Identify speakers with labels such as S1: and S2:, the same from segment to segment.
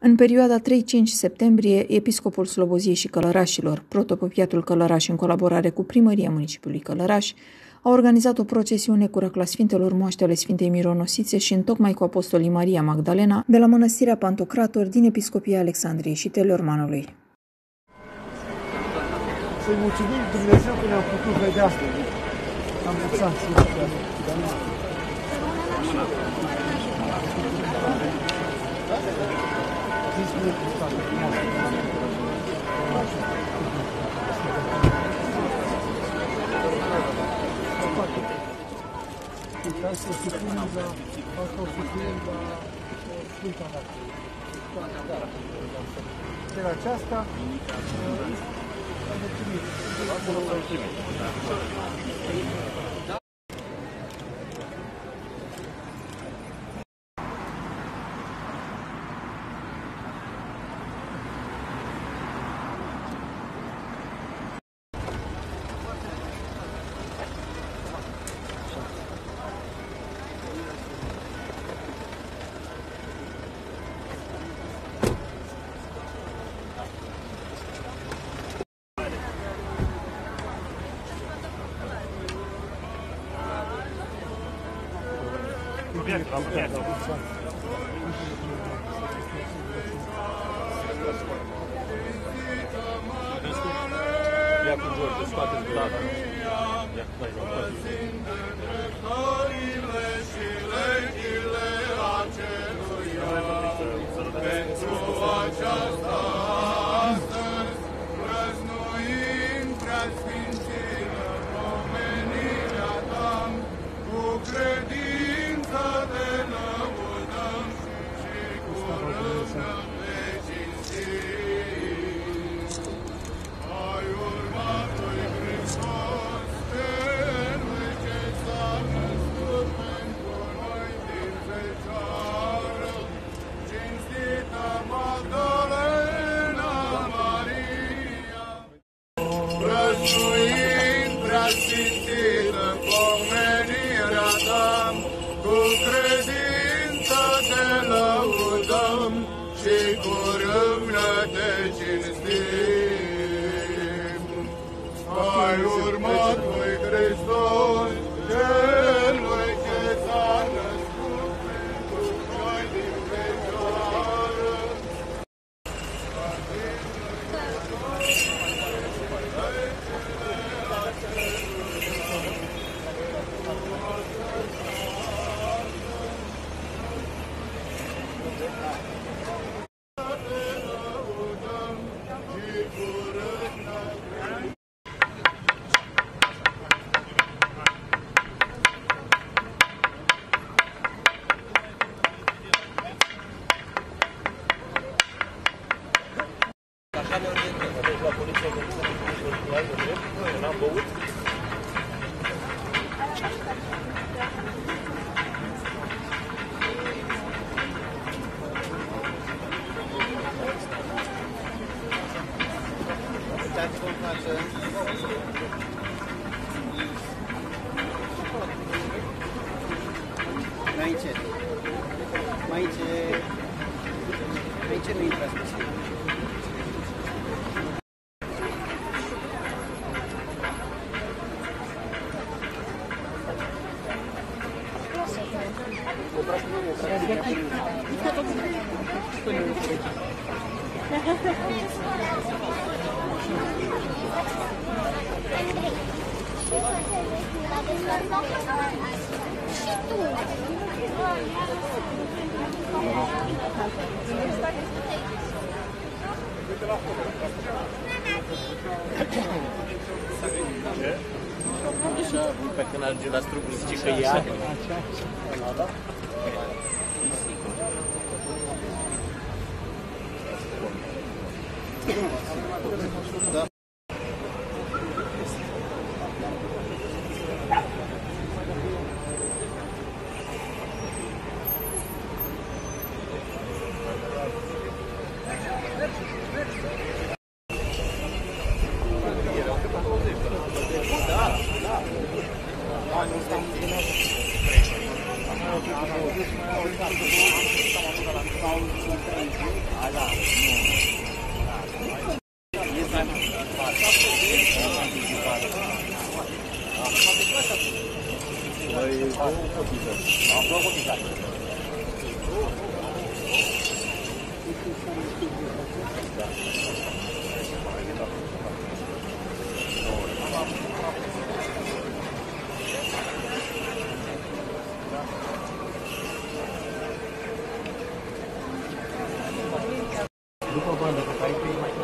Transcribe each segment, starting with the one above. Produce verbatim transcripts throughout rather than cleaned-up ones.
S1: În perioada trei cinci septembrie, episcopul Sloboziei și Călărașilor, protopopiatul Călăraș în colaborare cu primăria municipiului Călăraș, a organizat o procesiune cu răcla Sfintelor Moaște ale Sfintei Mironosițe și întocmai cu apostolii Maria Magdalena de la mănăstirea Pantocrator din Episcopia Alexandriei și Teleormanului.
S2: Să-i mulțumim Dumnezeu că ne-am putut vedea astăzi. Am lăsat ca să supunem la asta o supunem la Sfânta Dată. De la aceasta am mulțumit. Acolo am mulțumit. Ia cu George, scoate-ți data. Ia cu dai la pentru aceasta astăzi răznoim preasfințită pomenirea ta, cu credință te lăudăm și cu râvnă te cinstim. Ai urmat lui Hristos, Celui ce s-a născut pentru noi din fecioară, cinstită Magdalena Maria. Răznuind preasfințită pomenirea ta, cu credință te lăudăm și cu râvnă te cinstim. Ai urmat lui Hristos, Celui ce s-a născut pentru noi din fecioară. La poliția de n-am băut. Uitați cum face. Mai încet. Mai încet. Mai încet nu intrați puțin. Pe când ajunge la strugul zice că ia. Da. Da, da. După bandă, pe care e mai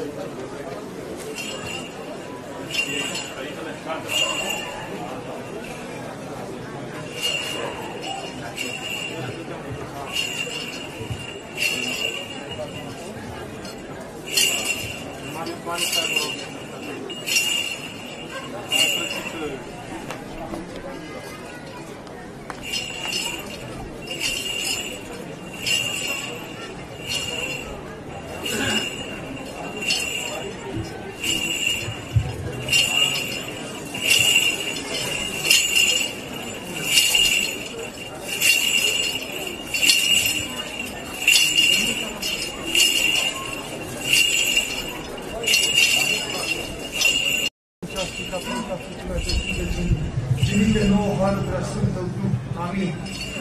S2: Trimite nouă harul preasfântul Duh. Amin.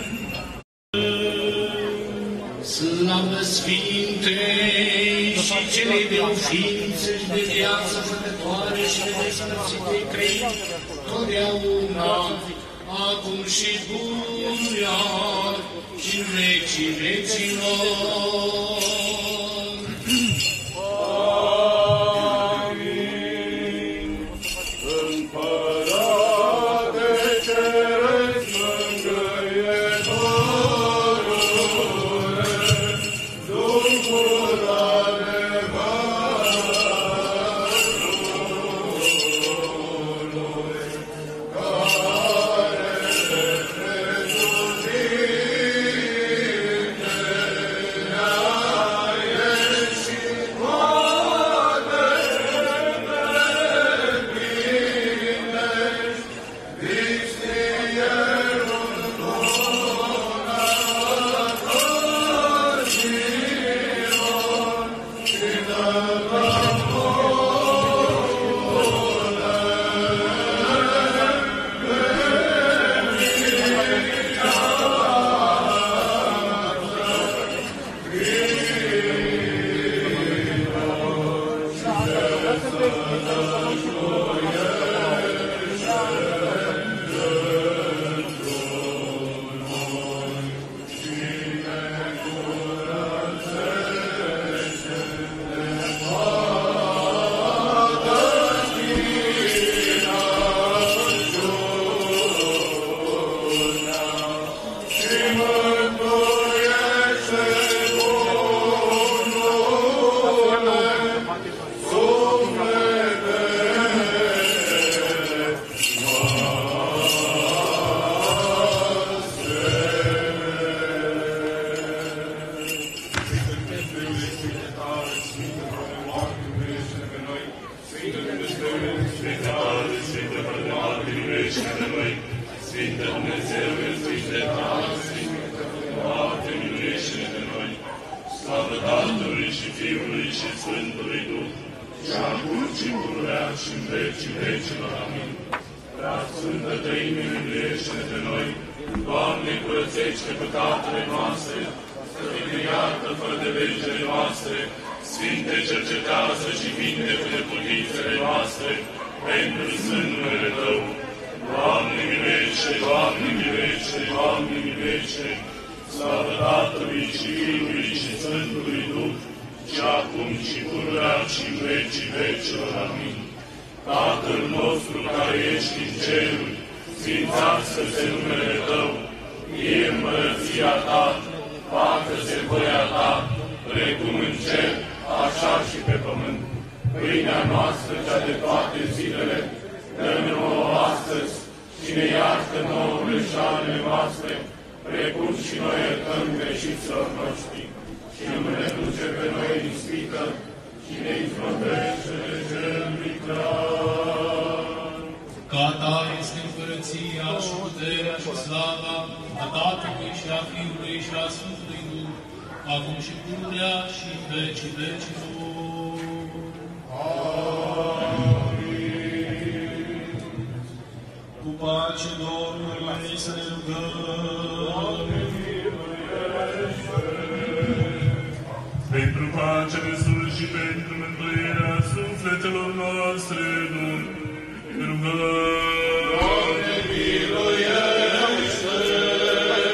S3: Slavă Sfintei și celei de o ființă și de viață făcătoare și de despărțite trei, totdeauna, acum și pururea și în vecii vecilor.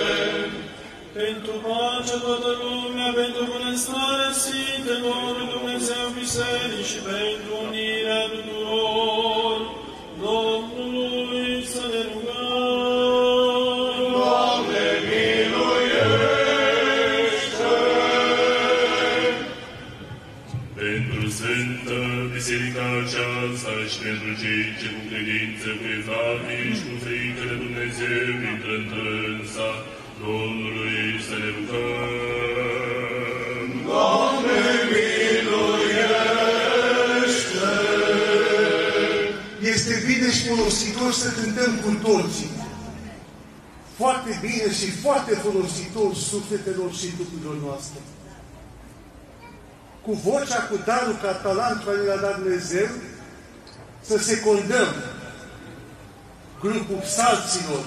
S4: Pentru pacea toată lumea, pentru bunăstarea Sfintelor Dumnezeu, Dumnezeu Bisericii și pentru unirea tuturor, Domnului să ne rugăm.
S3: Doamne, miluiește!
S5: Pentru Sfântă Biserica aceasta și pentru cei ce cu credință, cu evlavie și cu frică de Dumnezeu intră într-însa, Domnului să ne rugăm.
S3: Doamne, miluiește!
S2: Este bine și folositor să cântăm cu toții. Foarte bine și foarte folositor sufletelor și duhurilor noastre. Cu vocea, cu darul, ca talentul care le-a dat Dumnezeu, să secundăm grupul psalților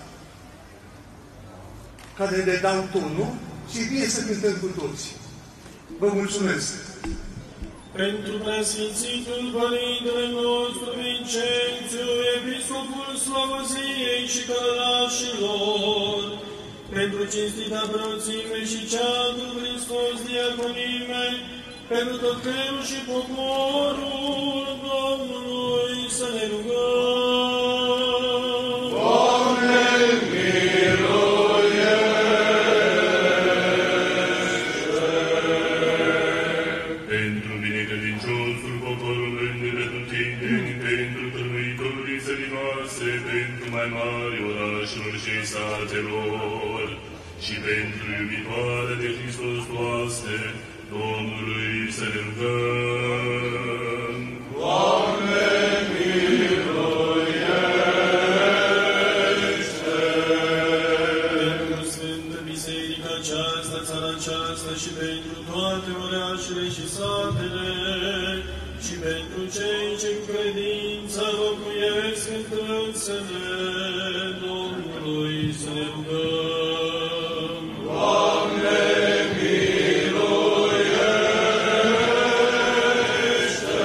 S2: care le dau tonul și e bine să cântăm cu toții. Vă mulțumesc!
S4: Pentru preasfințitul Părintele nostru Vincențiu, Episcopul Slobozniei și Călărașilor, pentru cinstita preoțime și cea cu Hristos diaconime, pentru tot creul și poporul Domnului să ne rugăm.
S3: Doamne, miluiește!
S5: Pentru binecredinciosul poporului de pretutindeni, pentru târnuitorii țării noastre, pentru mai mari orașelor și satelor, și pentru iubitoarea de Hristos toaste, Domnului să ne rugăm.
S3: Doamne, miluiește!
S4: Pentru Sfântă Biserica aceasta, țara aceasta și pentru toate orașele și satele, și pentru cei ce cu credință locuiesc întrânsele, Domnului să ne rugăm.
S3: Doamne, miluiește!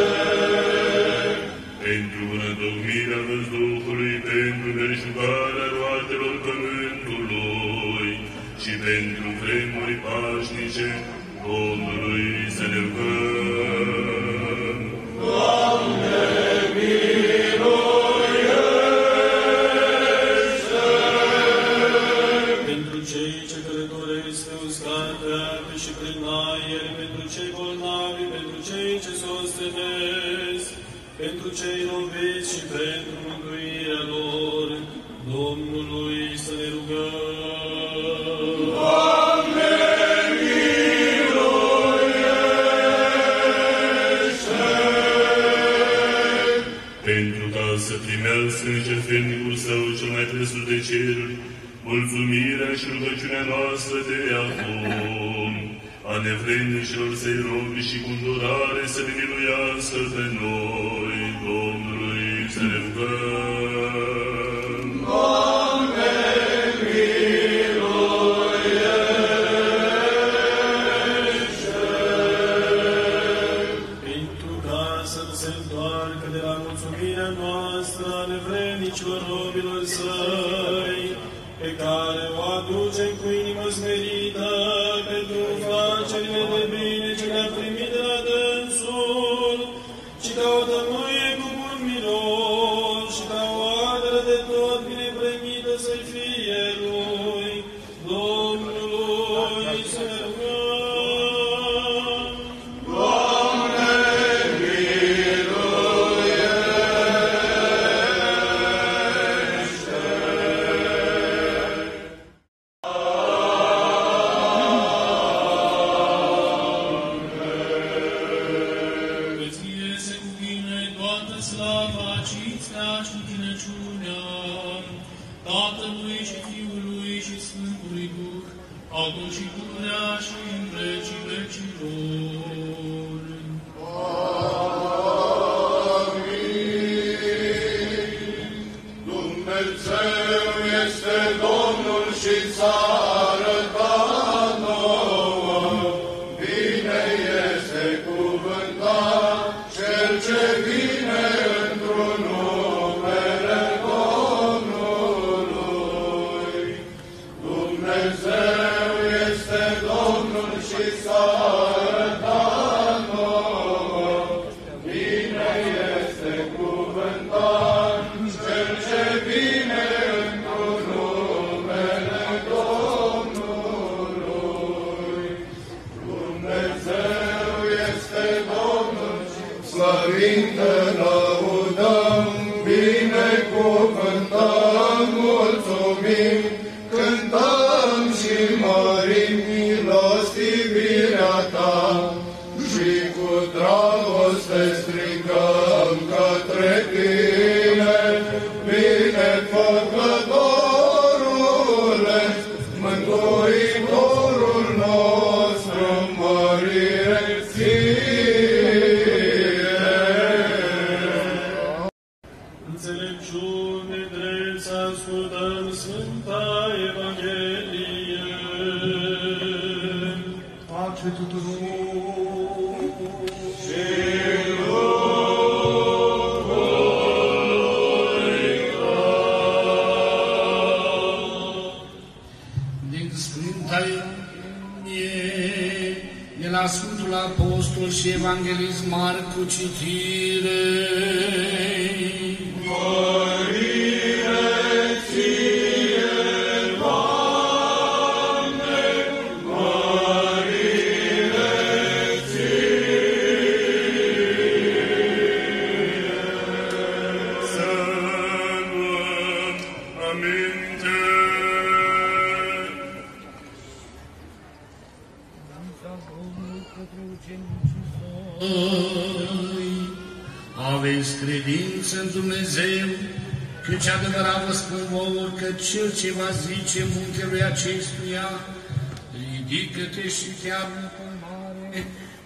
S5: Pentru întocmirea văzduhului, pentru belșugarea roatelor pământului și pentru vremuri pașnice, Domnului să ne rugăm.
S3: Doamne, miluiește!
S4: Pentru cei ce călătoresc pe uscat, pe ape și prin aer, pentru cei bolnavi, pentru cei ce se ostenesc, pentru cei loviți și pentru mântuirea lor, Domnului să ne rugăm.
S3: Doamne, miluiește!
S5: Pentru ca să primească în jertfenicul Său cel mai presus de ceruri, mulțumirea și rugăciunea noastră de acum, a nevrednicilor să-i rogi și cu îndurare să ne miluiască pe noi, Domnului să ne rugăm.
S3: Doamne, miluiește!
S4: Pentru ca să se întoarcă de la mulțumirea noastră a nevrednicilor robilor Săi, pe care o aducem cu inimă smerită, pentru facerile de bine ce le-a primit de la dânsul, și ca o tămâie cu bun miros, și ca o ardere de tot binepremită să-i fie Lui, Domnului să ne rugăm.
S3: Doamne, miluiește!
S4: Ție se cuvine toată slava, cinstea și închinăciunea Tatălui și Fiului și Sfântului Duh, acum și pururea și în vecii vecilor.
S3: Dumnezeu este Domnul și s-a arătat nouă. Bine este cuvântat cel ce vine într-un numele Domnului. Dumnezeu este Domnul și s-a arătat slăvim, te lăudăm, binecuvântăm, mulțumim, cântăm și mărim milostivirea ta și cu dragoste strigăm către tine, binefăcătorule, Mântuitorul nostru, mărire ție.
S4: Înțelepciune drept să ascultăm Sfânta Evanghelie.
S2: Pace tuturor!
S6: Din Sfânta Evanghelie de la Sfântul Apostol și Evanghelist Marcu, citire. Aveți credință în Dumnezeu, căci adevărat vă spun vouă că cel ce va zice muntelui acestuia, ridică-te și cheamă pe mare,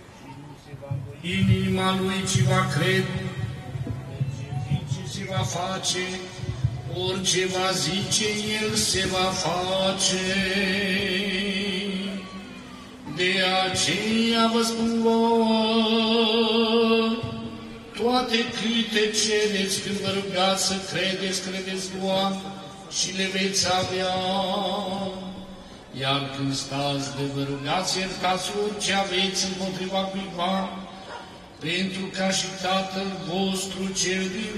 S6: inima lui ci va crede, ce zice se va face, orice va zice el se va face. De aceea vă spun vouă, toate câte cereți când vă rugați să credeți, credeți Doamne, și le veți avea. Iar când stați de vă rugați, iertați orice aveți împotriva cuiva, pentru ca și Tatăl vostru cel din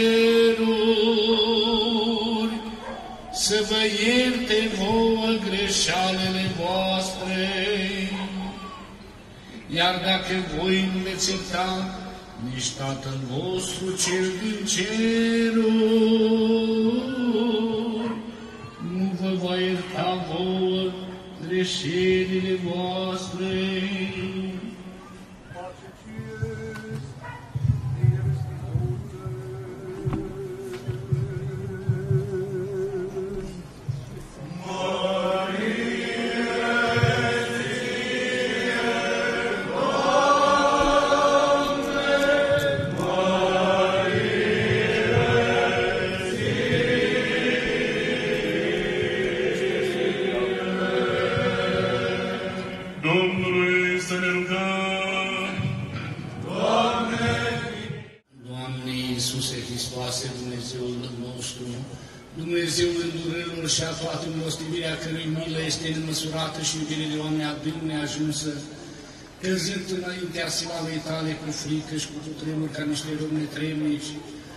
S6: ceruri să vă ierte vouă greșalele voastre. Iar dacă voi nu veți ierta, nici Tatăl vostru cel din ceruri nu vă va ierta vouă greșelile voastre.
S5: Domnului să ne rugăm.
S6: Doamne! Doamne Iisuse Hristoase, Dumnezeul nostru, Dumnezeul îndurărilor și a toată milostivirea cărui milă este nemăsurată și iubire de oameni adânc neajunsă, căzând înaintea slavei tale cu frică și cu cutremur ca niște robi netremnici,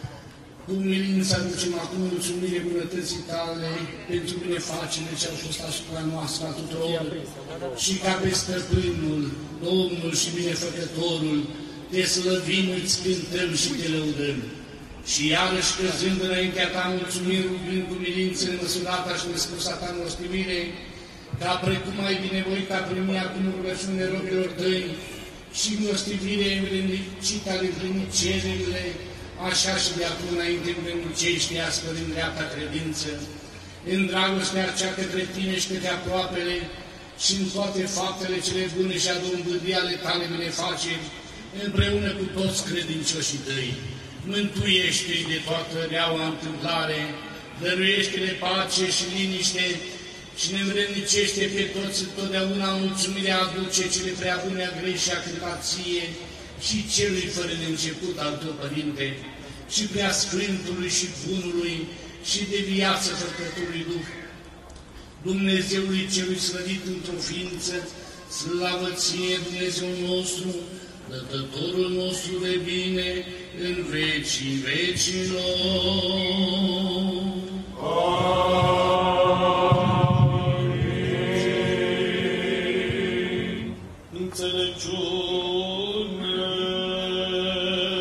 S6: cu umilință aducem acum mulțumire bunătății tale pentru binefacere ce au fost asupra noastră a tuturor și ca pe Stăpânul, Domnul și Binefăcătorul, te slăvim, îți cântăm și te lăudăm. Și iarăși căzând înaintea ta mulțumim, rugând cu milință nemăsurata și nespusă ta milostivire, ca precum ai binevoit a primi acum rugăciune robilor tăi și milostivire învrednicit ale împlinit cererile, așa și de acum înainte învrednicește astfel în dreapta credință, în dragostea cea către tine și către aproapele și în toate faptele cele bune și adobândii ale tale binefaceri, împreună cu toți credincioșii tăi. Mântuiește-i de toată reaua întâmplare, dăruiește-le pace și liniște și ne învrednicește pe toți întotdeauna mulțumirea aduce cele prea bune a grei și a cântăție și celui fără de început al tău, Părinte, și prea Sfântului și Bunului și de viață Făcătorului Duh, Dumnezeului celui slăvit într-o ființă, slavă ție, Dumnezeu nostru, Dătătorul nostru de bine în vecii vecilor. Amin.
S4: Înțelepciune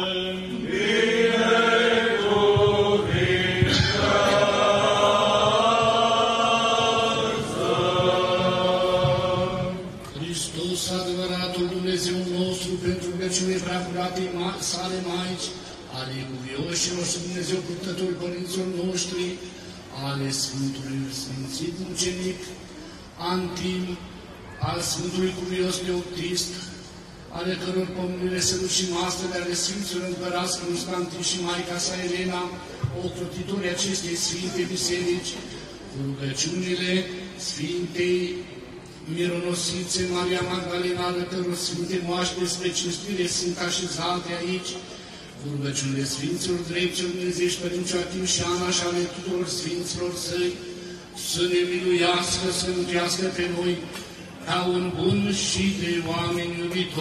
S6: Maici, ale cuvioșilor și Dumnezeu purtători părinților noștri, ale Sfântului Sfințit Mucenic Antim, al Sfântului Cuvios Teoctist, ale căror pomnire se rușinoasă de ale Sfinților Împărați Constantin și Maica sa Elena, ocrotitorii acestei Sfinte Biserici, cu rugăciunile Sfintei Mironosițe Maria Magdalena, ale căror Sfinte moaște spre cinstire sunt așezate aici, cu rugăciunile Sfinților Dreptilor Dumnezeiești Părinți Joachim și Ana și ale tuturor Sfinților Săi, să ne miluiască, să mântuiască pe noi, ca un bun și de oameni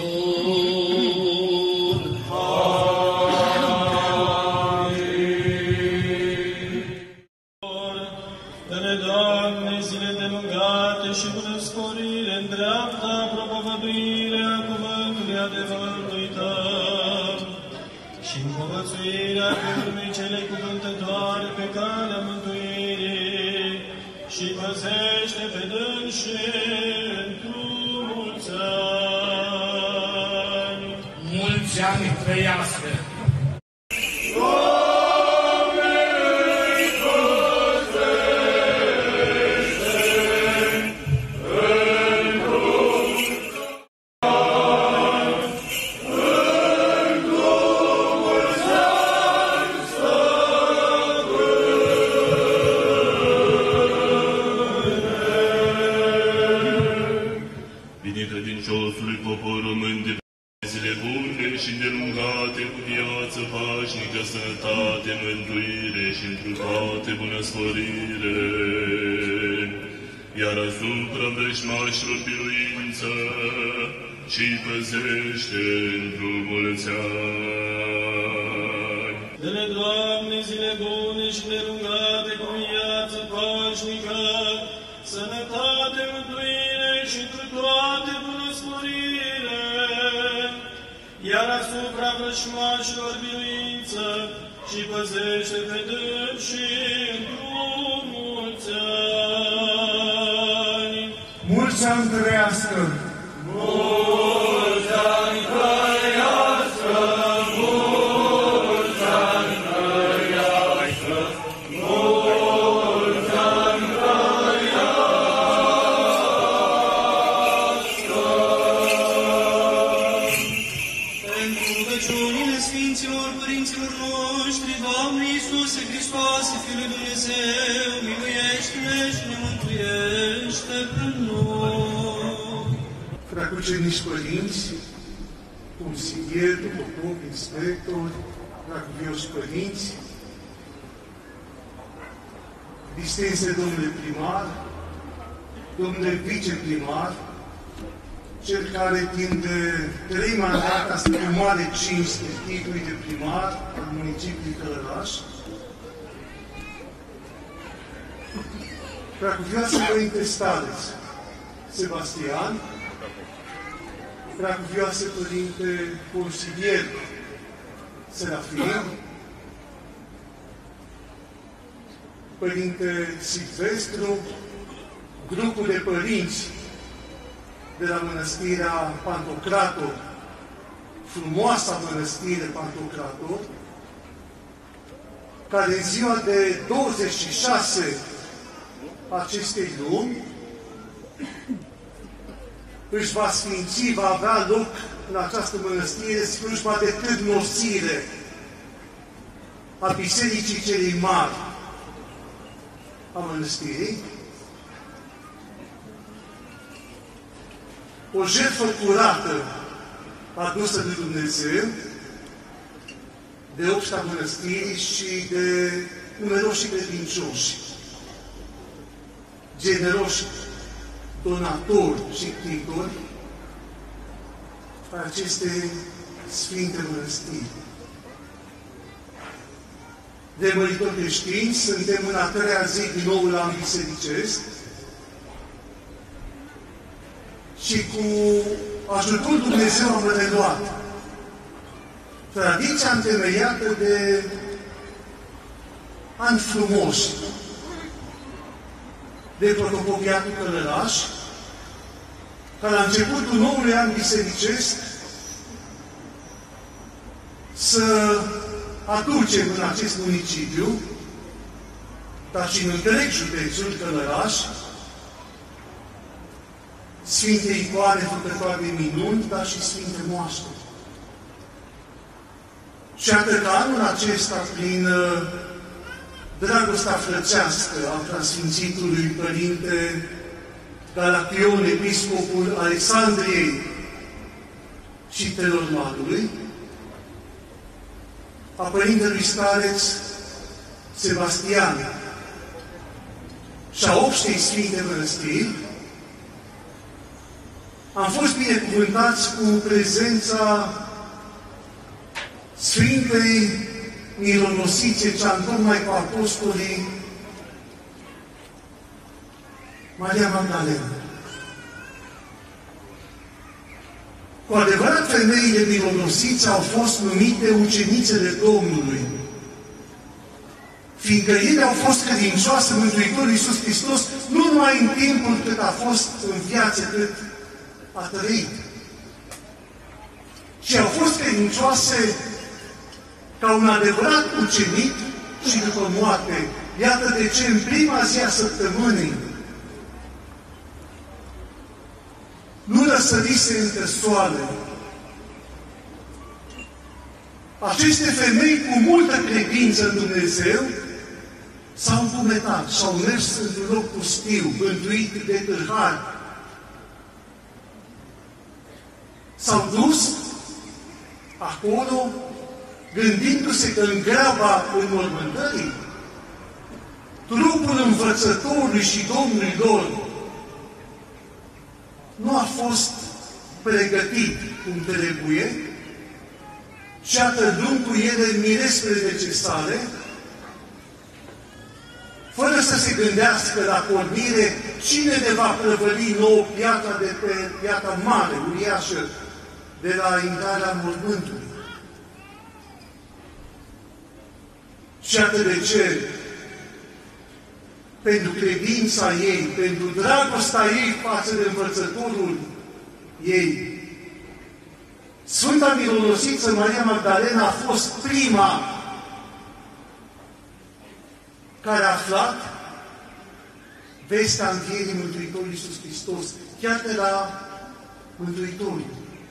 S6: iubitor.
S4: Amin. Dă-ne, Doamne, zile de lungate și bună sporire în dreapta propovăduirea cuvântului adevărului Tău și împovățuirea Fiului celei cuvântătoare pe calea mântuirii și păzește pe dânsii într-o mulți ani.
S6: Mulți ani trăiască!
S5: Sănătate, mântuire și întru toate bunăstvorire, iar asupra vrăjmașilor biruință și păzește într-o mulți ani.
S4: Dă-ne, Doamne, zile bune și delungate cu viață pașnică, sănătate, mântuire și întru toate bunăstvorire, iar asupra vrăjmașilor biruință și păzește pe dânsii într-o mulți ani.
S2: Mulți ani trăiască!
S3: Mulți ani trăiască! Mulți ani trăiască! Mulți ani trăiască!
S7: Pentru rugăciunile Sfinților Părinților noștri, Doamne Iisuse Hristoase, Fiul lui Dumnezeu, miluiește-ne și ne mântuiește pe noi.
S2: Preacucenici părinți, consilieri, ducători, inspectori, preacuvioși părinți, distinse domnule primar, domnule viceprimar, cel care timp de trei mandate a stat cu mare cinste titlului de primar al municipiului Călăraș, Preacuvioasă Părinte Stareț Sebastian, Preacuvioasă Părinte Consilier Serafin, Părinte Silvestru, grupul de părinți de la Mănăstirea Pantocrator, frumoasa Mănăstire Pantocrator, care în ziua de douăzeci și șase acestei luni își va sfinți, va avea loc în această mănăstire slujba de târnosire a Bisericii celei mari a mănăstirii, o jertfă curată adusă de Dumnezeu, de obșta mănăstirii și de numeroși credincioși, generoși donatori și titori a aceste sfinte mănăstiri. De măritori creștini, suntem în a treia zi din nou la an bisericesc și cu ajutorul Dumnezeu am reluat tradiția întemeiată de ani frumoși de protopopiatul Călăraș, ca la începutul noului an bisericesc să aducem în acest municipiu, dar și în întreg județul Călăraș, Sfinte icoane făcătoare de minuni, dar și Sfinte moaște. Și atât că anul acesta, prin uh, dragostea frățească a preasfințitului Părinte Galation, episcopul Alexandriei și Telormanului, a Părintelui Stareț Sebastian și a Obștei Sfinte Mănăstiri, am fost binecuvântați cu prezența Sfintei Mironosițe, cea întocmai cu apostolii Maria Magdalena. Cu adevărat, femeile mironosițe au fost numite ucenițele Domnului, fiindcă ele au fost credincioase Mântuitorul Iisus Hristos, nu numai în timpul cât a fost în viață, cât a trăit, ci au fost credincioase ca un adevărat ucenic și după moarte. Iată de ce în prima zi a săptămânii nu răsărise în căsoare. Aceste femei cu multă credință în Dumnezeu s-au încumetat și au mers într-un loc pustiu, bântuit de tâlhari. S-au dus acolo gândindu-se că în graba înmormântării, trupul învățătorului și Domnului lor nu a fost pregătit cum trebuie și atârând cu ele mirespre necesare, fără să se gândească la pornire cine ne va prăvăli nouă piatra de pe piatra mare, uriașă, de la intrarea mormântului. Și atât de ce, pentru credința ei, pentru dragostea ei față de învățătorul ei, Sfânta Mironosiță Maria Magdalena a fost prima care a aflat vestea învierii Mântuitorului Iisus Hristos, chiar de la Mântuitorul.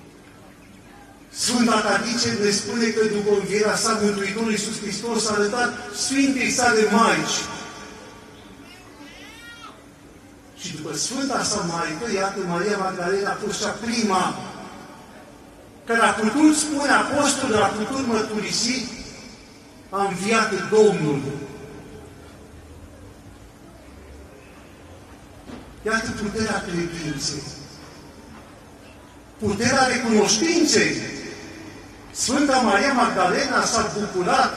S2: Sfânta tradiție ne spune că după învierea sa, Mântuitorul Iisus Hristos a arătat Sfintei sale Maici. Și după Sfânta sa Maică, iată, Maria Magdalena a fost cea prima care a putut spune apostolul, a putut mărturisi, a înviat Domnul. Iată puterea credinței, puterea recunoștinței. Sfânta Maria Magdalena s-a bucurat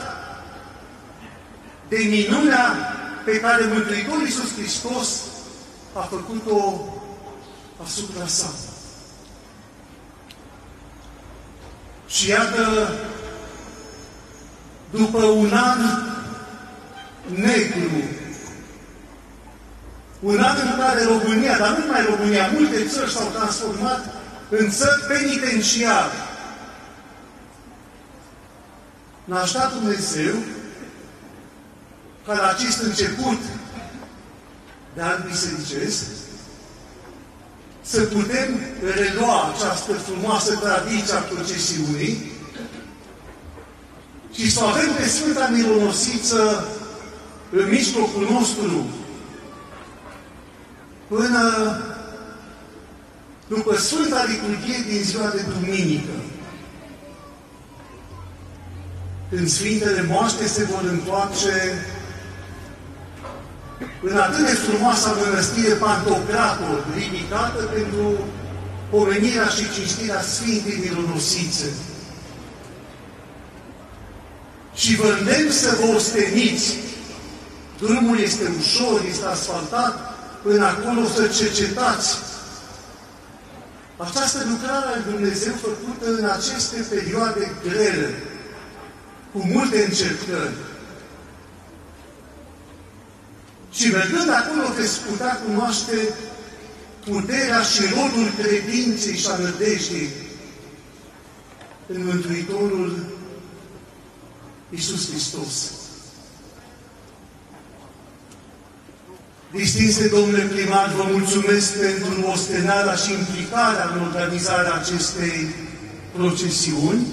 S2: de minunea pe care Mântuitorul Iisus Hristos a făcut-o asupra sa. Și iată, după un an negru, un an în care România, dar nu numai România, multe țări s-au transformat în țări penitenciare, n-a ajutat Dumnezeu ca la acest început de an bisericesc să putem relua această frumoasă tradiție a procesiunii și să avem pe Sfânta Mironosiță în mijlocul nostru până după Sfânta Liturghie din ziua de duminică, când Sfintele Moaște se vor întoarce în atât de frumoasa mănăstire Pantocrator, ridicată pentru pomenirea și cinstirea Sfintei Mironosițe. Și vă îndemn să vă osteniți. Drumul este ușor, este asfaltat, până acolo să cercetați această lucrare a lui Dumnezeu făcută în aceste perioade grele, cu multe încercări. Și mergând acolo veți putea cunoaște puterea și rodul credinței și a nădejdei în Mântuitorul
S8: Iisus Hristos. Distinse domnule primar, vă mulțumesc pentru ostenarea și implicarea în organizarea acestei procesiuni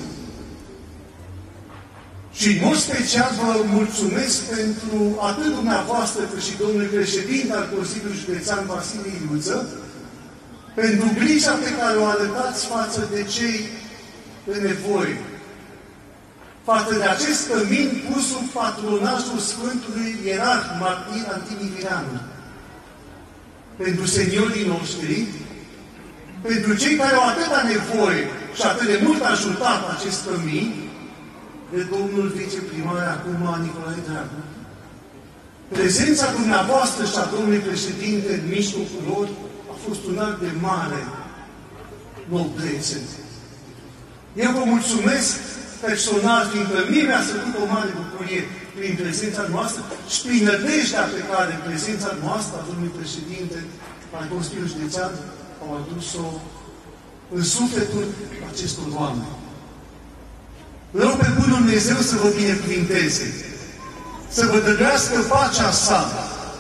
S8: și în mod special vă mulțumesc pentru atât dumneavoastră cât și domnule președinte al Consiliului Județean Vasile Iliuță, pentru grija pe care o arătați față de cei de nevoie, față de acest cămin pus sub patronajul Sfântului Ierarh Martir Antimii Vireanu, pentru seniorii noștri, pentru cei care au atâta nevoie și atât de mult ajutat acest cămin, de domnul viceprimar acum Nicolae Dragu. Prezența dumneavoastră și a domnului președinte în mijlocul lor a fost un act de mare noblețe. Eu vă mulțumesc personal, fiindcă mie mi-a făcut o mare bucurie prin prezența noastră și prin nădejdea pe care prezența noastră a domnului președinte al Consiliului Județean au adus-o în sufletul acestor oameni. Vreau pe bunul Dumnezeu să vă binecuvinteze, să vă dăruiască pacea sa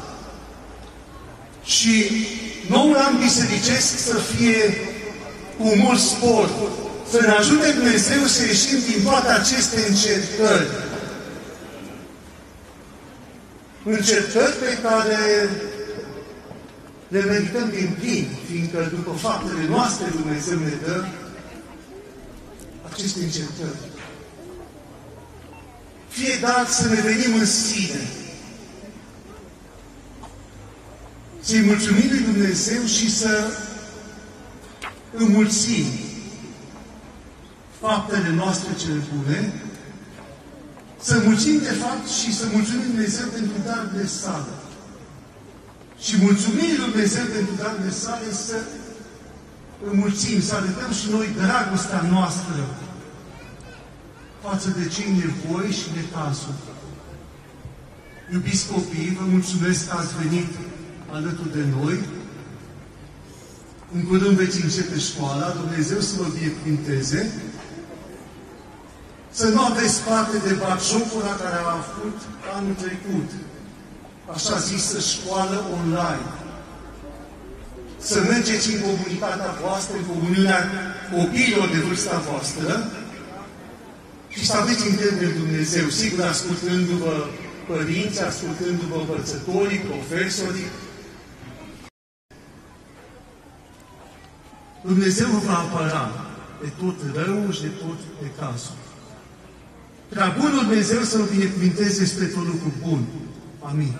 S8: și noul an bisericesc să fie cu mult spor, să ne ajute Dumnezeu să ieșim din toate aceste încercări. Încercări pe care le merităm din plin, fiindcă după faptele noastre Dumnezeu ne dă aceste încercări. Fie dat să ne venim în sine, să-i mulțumim lui Dumnezeu și să înmulțim faptele noastre cele bune, să mulțim de fapt și să mulțumim Dumnezeu pentru darurile sale. Și mulțumim lui Dumnezeu pentru darurile sale să înmulțim, să arătăm și noi dragostea noastră față de cei nevoi și de cazuri. Iubiți copii, vă mulțumesc că ați venit alături de noi. În curând veți începe școala, Dumnezeu să vă binecuvinteze. Să nu aveți parte de batjocura care a avut anul trecut, așa zisă școală online. Să mergeți în comunitatea voastră, în comuniunea copiilor de vârsta voastră și să aveți încredere în Dumnezeu, sigur ascultându-vă părinții, ascultându-vă învățătorii, profesorii. Dumnezeu vă va apăra de tot rău și de tot necazul. Prea bunul Dumnezeu să vă binecuvinteze spre tot lucru bun. Amin.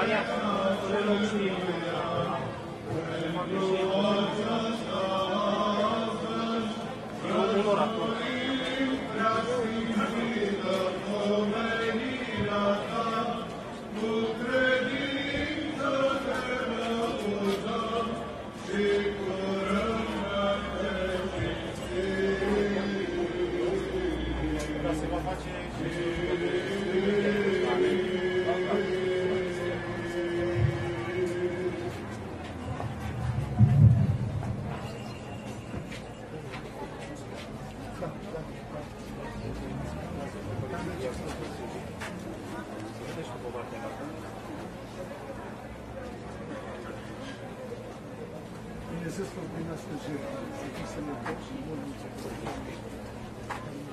S2: Dumnezeu să-l primească jertfă, să fii sănătos și mult mulțumesc.